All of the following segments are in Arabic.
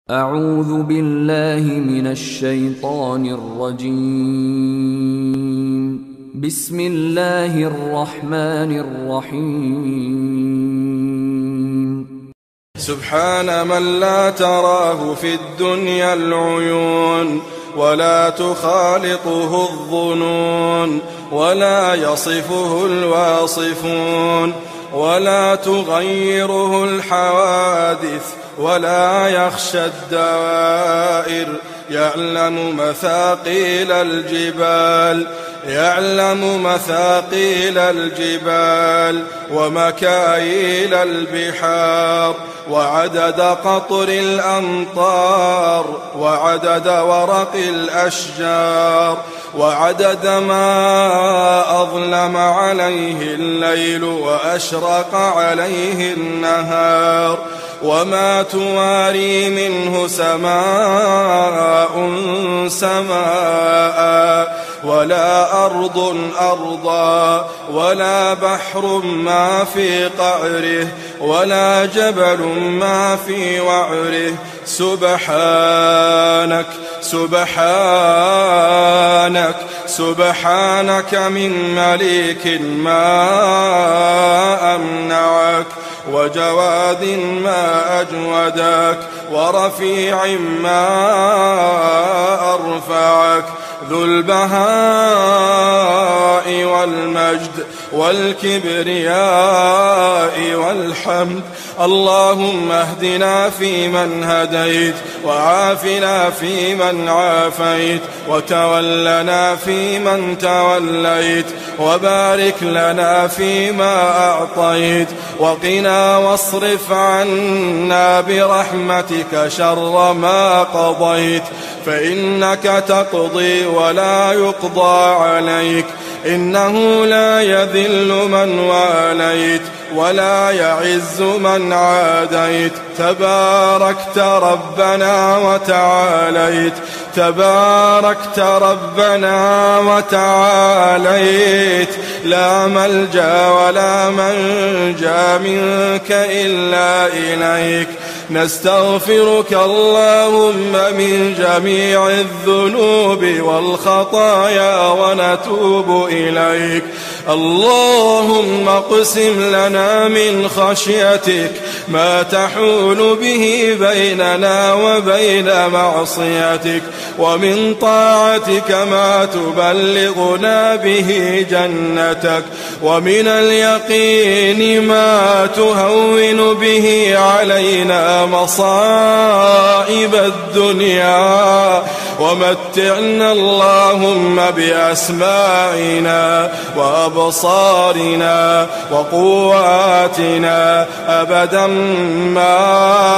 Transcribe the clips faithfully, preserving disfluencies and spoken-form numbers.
أعوذ بالله من الشيطان الرجيم. بسم الله الرحمن الرحيم. سبحان من لا تراه في الدنيا العيون، ولا تخالطه الظنون، ولا يصفه الواصفون، ولا تغيره الحوادث، ولا يخشى الدوائر. يعلم مثاقيل الجبال يعلم مثاقيل الجبال ومكاييل البحار، وعدد قطر الأمطار، وعدد ورق الأشجار، وعدد ما أظلم عليه الليل وأشرق عليه النهار، وما تواري منه سماء سماء، ولا أرض أرضا، ولا بحر ما في قعره، ولا جبل ما في وعره. سبحانك سبحانك سبحانك من مليك ما أمنعك، وجواد ما أجودك، ورفيع ما أرفعك، ذو البهاء والمجد والكبرياء والحمد. اللهم اهدنا فيمن هديت، وعافنا فيمن عافيت، وتولنا فيمن توليت، وبارك لنا فيما أعطيت، وقنا واصرف عنا برحمتك شر ما قضيت، فإنك تقضي ولا يقضى عليك، إنه لا يذل من واليت ولا يعز من عاديت. تباركت ربنا وتعاليت تباركت ربنا وتعاليت، لا ملجأ ولا منجا منك إلا إليك. نستغفرك اللهم من جميع الذنوب والخطايا ونتوب إليك. اللهم اقسم لنا من خشيتك ما تحول به بيننا وبين معصيتك، ومن طاعتك ما تبلغنا به جنتك، ومن اليقين ما تهون به علينا مصائب الدنيا، ومتعنا اللهم بأسماعنا وأبصارنا وقواتنا أبدا ما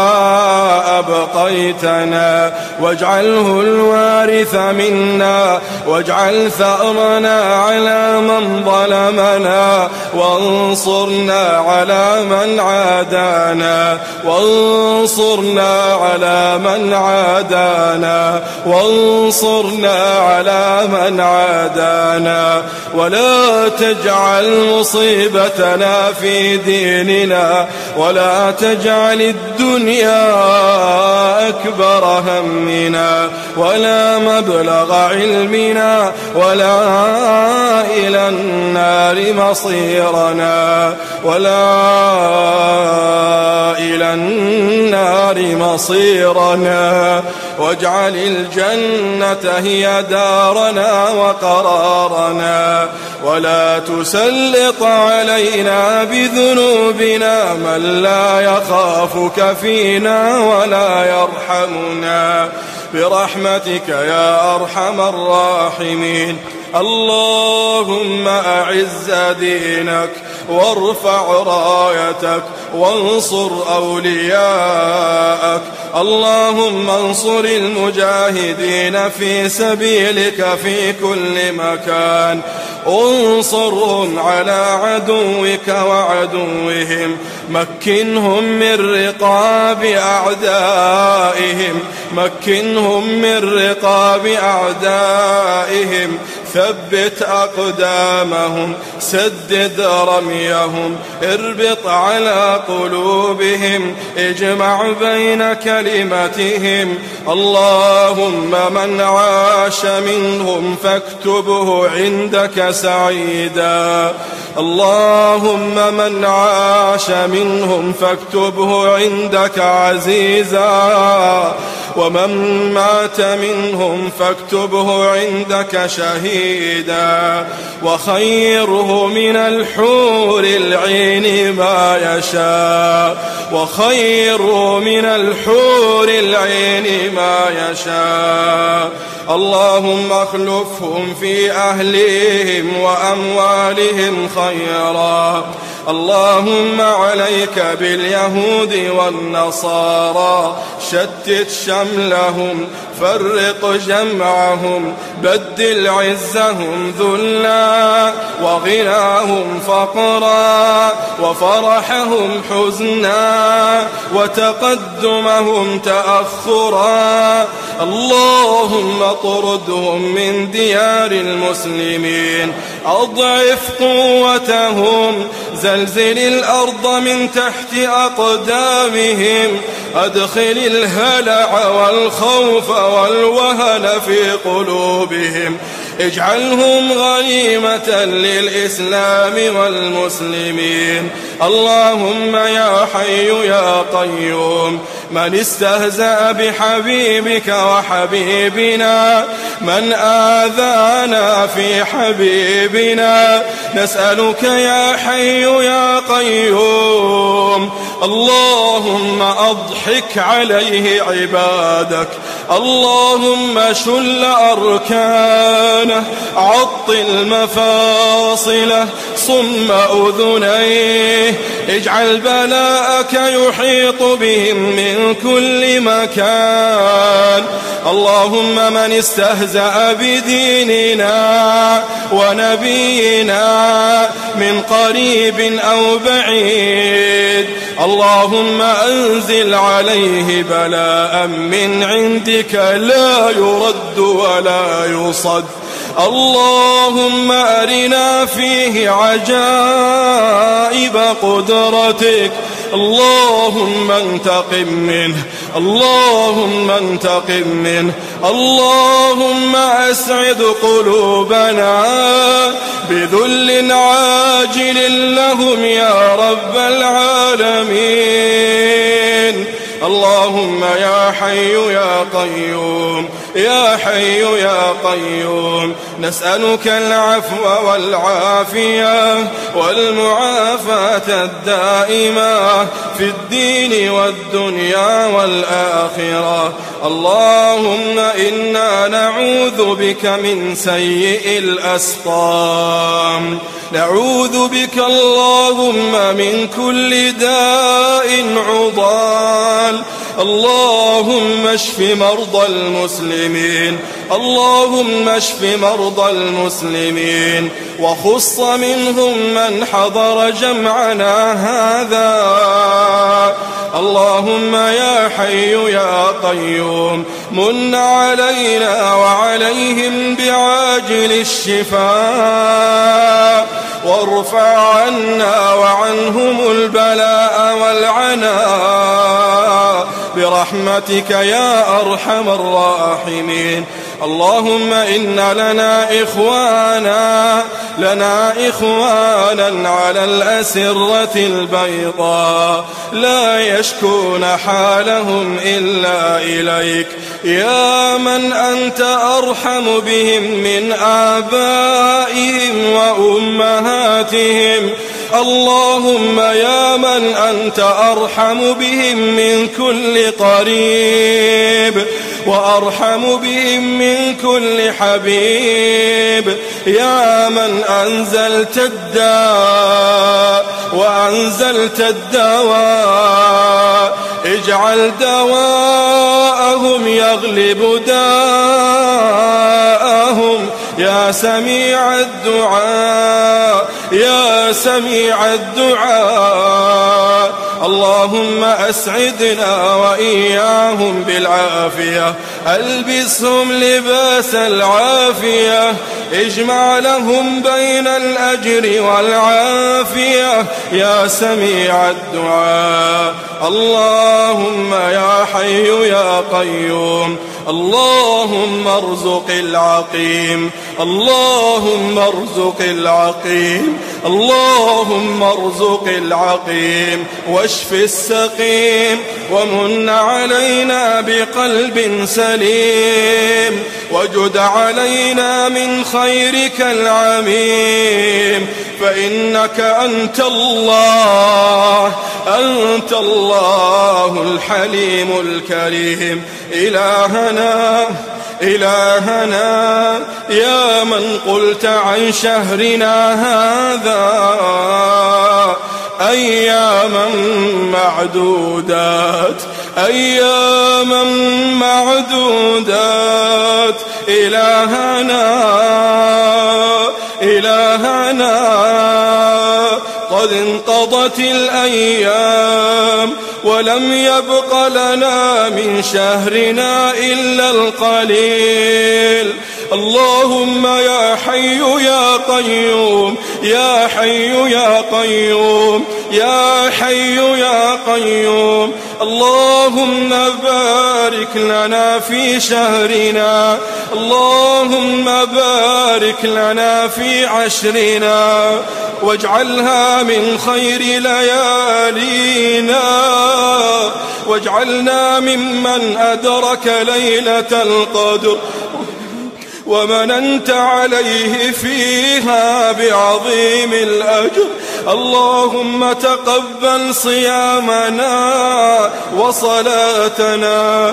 أبقيتنا، واجعله الوارث منا، واجعل ثأرنا على من ظلمنا، وانصرنا على من عادانا وانصرنا على من عادانا وانصرنا على من عادانا ولا تجعل مصيبتنا في ديننا، ولا تجعل الدنيا أكبر همنا، ولا مبلغ علمنا، ولا إلى النار مصيرنا ولا إلى النار مصيرنا واجعل الجنة هي دارنا وقرارنا، ولا تسلط علينا بذنوبنا من لا يخافك فينا ولا يرحمنا، برحمتك يا أرحم الراحمين. اللهم أعز دينك، وارفع رايتك، وانصر أولياءك. اللهم انصر المجاهدين في سبيلك في كل مكان، انصرهم على عدوك وعدوهم، مكنهم من رقاب أعدائهم مكنهم من رقاب أعدائهم، ثبت أقدامهم سدد رميهم اربط على قلوبهم اجمع بين كلمتهم اللهم من عاش منهم فاكتبه عندك سعيدا اللهم من عاش منهم فاكتبه عندك عزيزا ومن مات منهم فاكتبه عندك شهيدا وخيره من الحور العين ما يشاء وخيره من الحور العين ما يشاء اللهم اخلفهم في أهلهم وأموالهم خيرا اللهم عليك باليهود والنصارى شتت شملهم فرق جمعهم بدل عزهم ذلا وغناهم فقرا وفرحهم حزنا وتقدمهم تأخرا اللهم اطردهم من ديار المسلمين أضعف قوتهم زلزل الأرض من تحت أقدامهم أدخل الهلع والخوف والوهن في قلوبهم اجعلهم غنيمة للإسلام والمسلمين اللهم يا حي يا قيوم من استهزأ بحبيبك وحبيبنا من آذانا في حبيبنا نسألك يا حي يا قيوم اللهم أضحك عليه عبادك اللهم شل أركانه عطل مفاصله صم أذنيه اجعل بلاءك يحيط بهم من كل مكان اللهم من استهزأ بديننا ونبينا من قريب أو بعيد اللهم أنزل عليه بلاء من عندك لا يرد ولا يصد اللهم أرنا فيه عجائب قدرتك اللهم انتقم منه اللهم انتقم منه اللهم أسعد قلوبنا بذل عاجل لهم يا رب العالمين اللهم يا حي يا قيوم يا حي يا قيوم نسألك العفو والعافية والمعافاة الدائمة في الدين والدنيا والآخرة اللهم إنا نعوذ بك من سيء الأسقام نعوذ بك اللهم من كل داء عضال اللهم اشف مرضى المسلمين اللهم اشف مرضى المسلمين وخص منهم من حضر جمعنا هذا اللهم يا حي يا قيوم من علينا وعليهم بعاجل الشفاء وارفع عنا وعنهم البلاء والعناء برحمتك يا أرحم الراحمين اللهم إن لنا إخوانا لنا إخوانا على الأسرة البيضاء لا يشكون حالهم إلا إليك يا من أنت أرحم بهم من آبائهم وأمهاتهم اللهم يا من أنت أرحم بهم من كل قريب وأرحم بهم من كل حبيب يا من أنزلت الداء وأنزلت الدواء اجعل دواءهم يغلب داءهم يا سميع الدعاء يا سميع الدعاء اللهم أسعدنا وإياهم بالعافية، ألبسهم لباس العافية، اجمع لهم بين الأجر والعافية يا سميع الدعاء. اللهم يا حي يا قيوم، اللهم ارزق العقيم، اللهم ارزق العقيم، اللهم ارزق العقيم، واشف السقيم، ومن علينا بقلب سليم، وجد علينا من خيرك العميم، فإنك أنت الله، أنت الله الحليم الكريم. إلهنا إلهنا يا من قلت عن شهرنا هذا أياما معدودات، أياما معدودات. إلهنا إلهنا قد انقضت الأيام ولم يبق لنا من شهرنا إلا القليل. اللهم يا حي يا قيوم، يا حي يا قيوم، يا حي يا قيوم، اللهم بارك لنا في شهرنا، اللهم بارك لنا في عشرنا، واجعلها من خير ليالينا، واجعلنا ممن أدرك ليلة القدر ومننت عليه فيها بعظيم الأجر. اللهم تقبل صيامنا وصلاتنا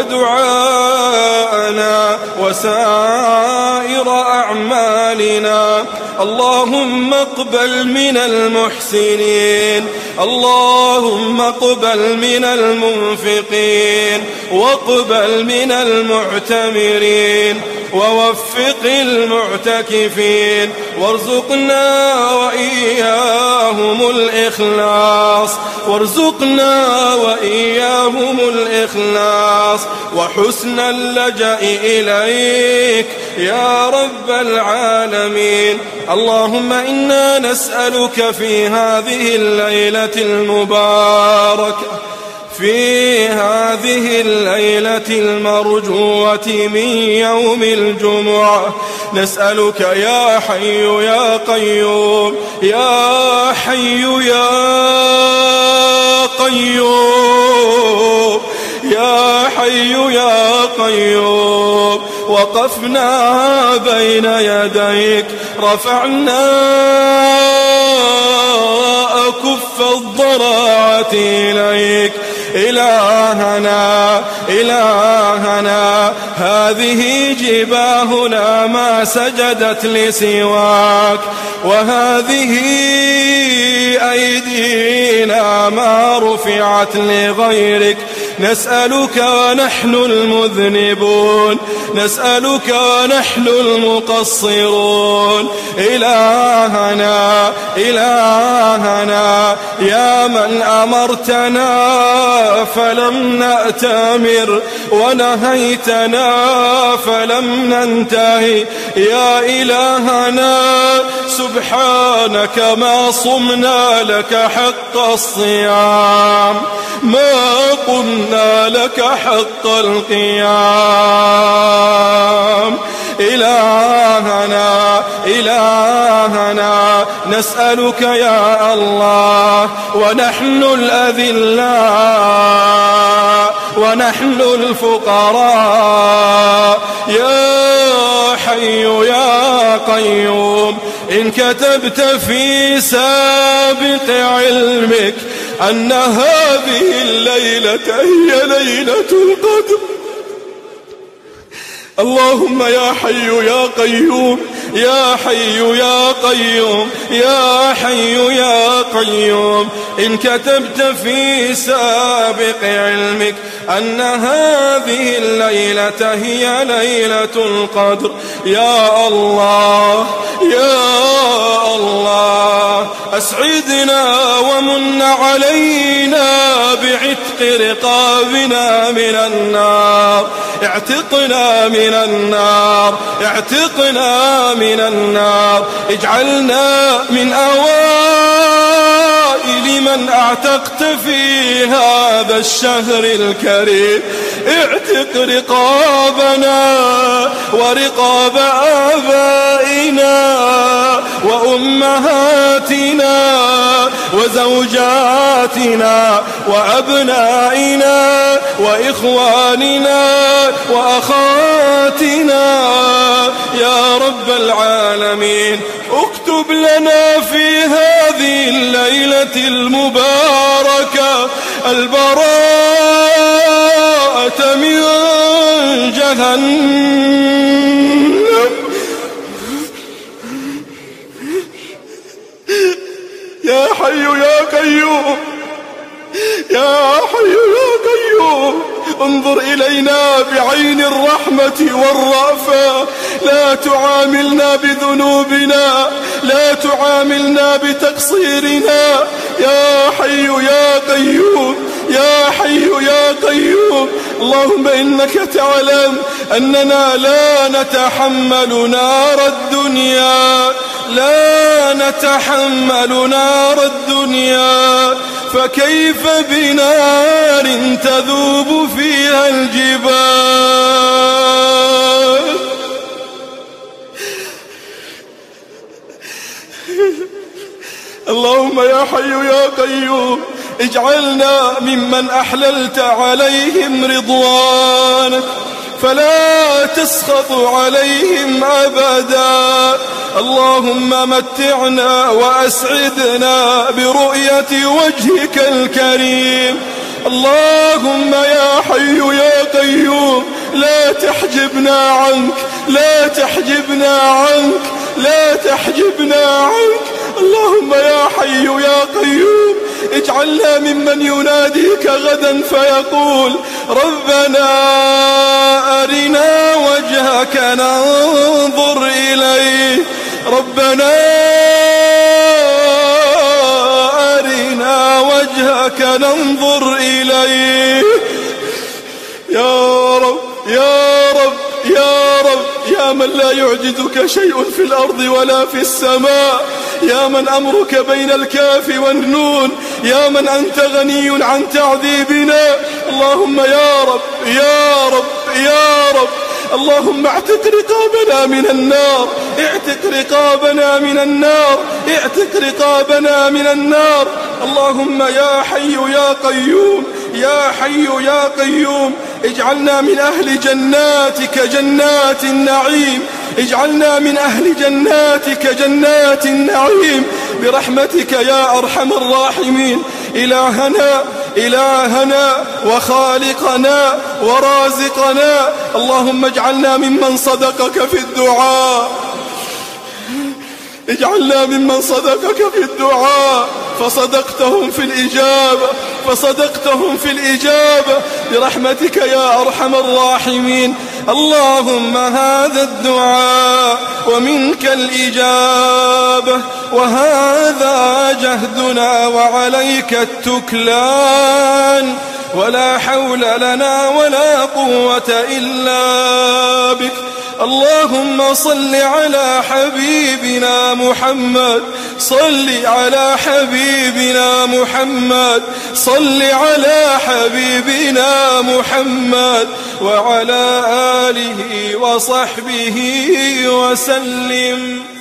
ودعاءنا وسائر أعمالنا. اللهم اقبل من المحسنين، اللهم اقبل من المنفقين، واقبل من المعتمرين، ووفق المعتكفين، وارزقنا وإياهم الإخلاص، وارزقنا وإياهم الإخلاص وحسن اللجأ إليك يا رب العالمين. اللهم إنا نسألك في هذه الليلة المباركة، في هذه الليلة المرجوة من يوم الجمعة، نسألك يا حي يا قيوم، يا حي يا قيوم، يا حي يا قيوم. وقفنا بين يديك، رفعنا أكف الضراعة إليك. إلهنا إلهنا هذه جباهنا ما سجدت لسواك، وهذه أيدينا ما رفعت لغيرك. نسألك ونحن المذنبون، نسألك ونحن المقصرون. إلهنا إلهنا يا من أمرتنا فلم نأتمر، ونهيتنا فلم ننتهي. يا إلهنا سبحانك ما صمنا لك حق الصيام، ما قمنا لك حق القيام. إلهنا إلهنا نسألك يا الله ونحن الأذلاء ونحن الفقراء، يا حي يا قيوم، إن كتبت في سابق علمك أن هذه الليلة هي ليلة القدر، اللهم يا حي يا قيوم يا حي يا قيوم يا حي يا قيوم إن كتبت في سابق علمك أن هذه الليلة هي ليلة القدر يا الله يا الله أسعدنا ومن علينا بعتق رقابنا من النار اعتقنا من النار اعتقنا من النار اجعلنا من أوائل من اعتقت في هذا الشهر الكريم اعتق رقابنا ورقاب آبائنا وأمهاتنا وزوجاتنا وأبنائنا وإخواننا وأخواتنا يا رب العالمين اكتب لنا في هذه الليلة المباركة البراءة من جهنم يا حي يا قيوم يا حي يا قيوم انظر إلينا بعين الرحمة والرأفة لا تعاملنا بذنوبنا لا تعاملنا بتقصيرنا يا حي يا قيوم يا حي يا قيوم اللهم إنك تعلم أننا لا نتحمل نار الدنيا لا نتحمل نار الدنيا فكيف بنار تذوب فيها الجبال اللهم يا حي يا قيوم اجعلنا ممن أحللت عليهم رضوانك فلا تسخط عليهم أبدا اللهم متعنا وأسعدنا برؤية وجهك الكريم اللهم يا حي يا قيوم لا تحجبنا عنك لا تحجبنا عنك لا تحجبنا عنك اللهم يا حي يا قيوم اجعلنا ممن يناديك غدا فيقول ربنا أرنا وجهك ننظر إليه ربنا أرنا وجهك ننظر إليه يا رب يا رب يا رب يا من لا يعجزك شيء في الأرض ولا في السماء يا من أمرك بين الكاف والنون يا من أنت غني عن تعذيبنا اللهم يا رب يا رب يا رب اللهم اعتق رقابنا من النار اعتق رقابنا من النار اعتق رقابنا من النار اللهم يا حي يا قيوم يا حي يا قيوم اجعلنا من أهل جناتك جنات النعيم اجعلنا من أهل جناتك جنات النعيم برحمتك يا أرحم الراحمين إلهنا إلهنا وخالقنا ورازقنا اللهم اجعلنا ممن صدقك في الدعاء اجعلنا ممن صدقك في الدعاء فصدقتهم في الإجابة فصدقتهم في الإجابة برحمتك يا أرحم الراحمين اللهم هذا الدعاء ومنك الإجابة وهذا جهدنا وعليك التكلان ولا حول لنا ولا قوة إلا بك اللهم صل على حبيبنا محمد صل على حبيبنا محمد صل على حبيبنا محمد وعلى آله وصحبه وسلم.